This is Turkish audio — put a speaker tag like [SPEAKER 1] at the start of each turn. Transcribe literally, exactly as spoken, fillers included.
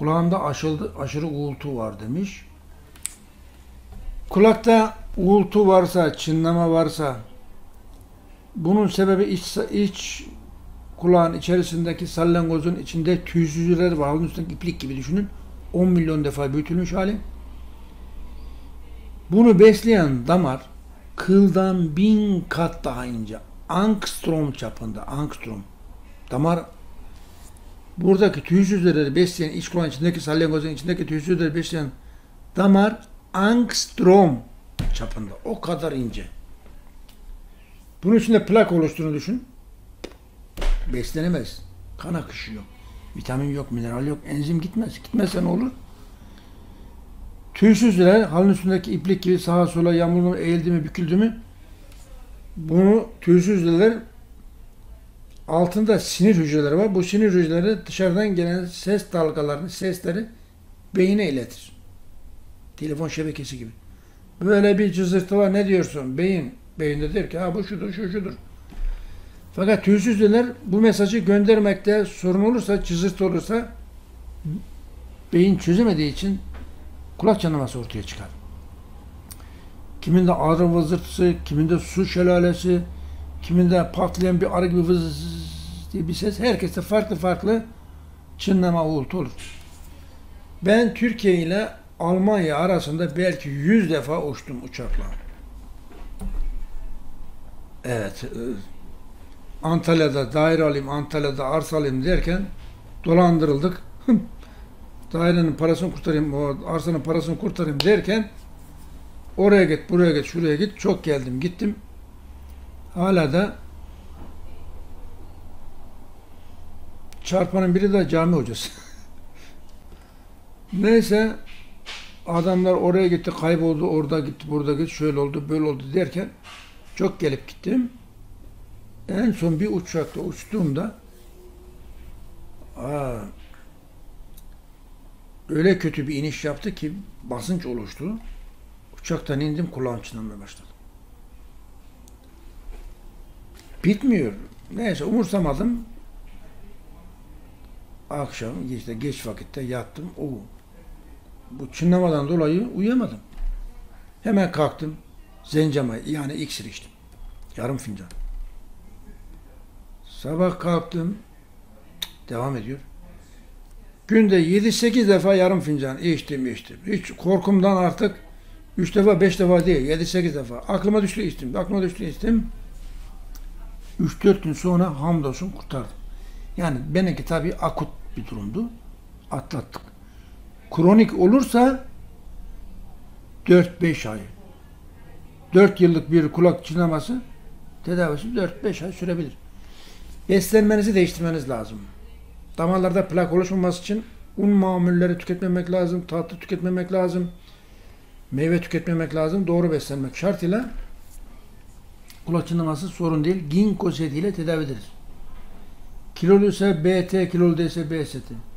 [SPEAKER 1] Kulağında aşıldı, aşırı uğultu var demiş. Kulakta uğultu varsa, çınlama varsa bunun sebebi iç, iç kulağın içerisindeki salyangozun içinde tüysüzler var. Halının üstündeki iplik gibi düşünün. on milyon defa büyütülmüş hali. Bunu besleyen damar kıldan bin kat daha ince. Angstrom çapında. Angstrom. Damar buradaki tüysüzleri besleyen, iç kulağın içindeki salyangozun içindeki tüysüzleri besleyen damar angstrom çapında. O kadar ince. Bunun içinde plak oluştuğunu düşün. Beslenemez. Kan akışı yok. Vitamin yok, mineral yok. Enzim gitmez. Gitmezse ne olur? Tüysüzler halının üstündeki iplik gibi sağa sola yamuldu, eğildi mi, büküldü mü bunu tüysüzler altında sinir hücreleri var. Bu sinir hücreleri dışarıdan gelen ses dalgalarını, sesleri beyine iletir. Telefon şebekesi gibi. Böyle bir cızırtı var. Ne diyorsun? Beyin. Beyinde der ki ha bu şudur, şu şudur. Fakat tüysüzler bu mesajı göndermekte sorun olursa, cızırtı olursa beyin çözemediği için kulak çınlaması ortaya çıkar. Kiminde ağrı vızırtısı, kiminde su şelalesi, kiminde patlayan bir arı gibi vız diye bir ses. Herkeste farklı farklı çınlama, uğultu olur. Ben Türkiye ile Almanya arasında belki yüz defa uçtum uçakla. Evet. Antalya'da daire alayım, Antalya'da arsa alayım derken dolandırıldık. Dairenin parasını kurtarayım, o arsanın parasını kurtarayım derken oraya git, buraya git, şuraya git. Çok geldim, gittim. Hala da çarpanın biri de cami hocası. Neyse adamlar oraya gitti, kayboldu, orada gitti, burada gitti, şöyle oldu, böyle oldu derken çok gelip gittim. En son bir uçakta uçtuğumda aa, öyle kötü bir iniş yaptı ki basınç oluştu. Uçaktan indim, kulağım çınlamaya başladı. Bitmiyor. Neyse umursamadım. Akşam işte geç vakitte yattım. O bu çınlamadan dolayı uyuyamadım. Hemen kalktım. Zencama yani iksir içtim. Yarım fincan. Sabah kalktım. Devam ediyor. Günde yedi sekiz defa yarım fincan içtim içtim. Hiç korkumdan artık üç defa beş defa değil yedi sekiz defa. Aklıma düştü içtim. Aklıma düştü içtim. üç dört gün sonra hamdolsun kurtardım. Yani benimki tabii akut bir durumdu. Atlattık. Kronik olursa dört beş ay. dört yıllık bir kulak çınlaması tedavisi dört beş ay sürebilir. Beslenmenizi değiştirmeniz lazım. Damarlarda plak oluşmaması için un mamulleri tüketmemek lazım, tatlı tüketmemek lazım, meyve tüketmemek lazım, doğru beslenmek şartıyla kulak çınlaması sorun değil. Ginkgo seti ile tedavi edilir. Kiloluysa B T, kilolu değilse B seti.